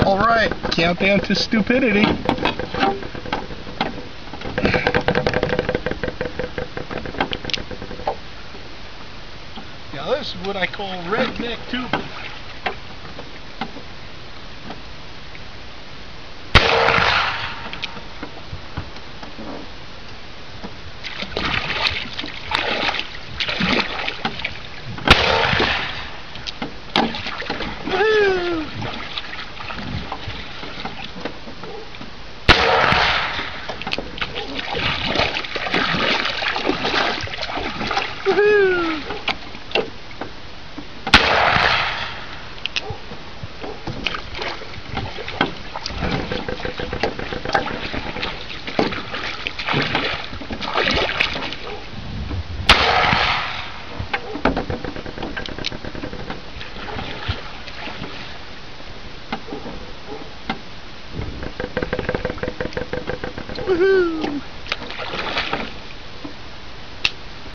Alright, countdown to stupidity. Now this is what I call redneck tubing. Woohoo! Woohoo!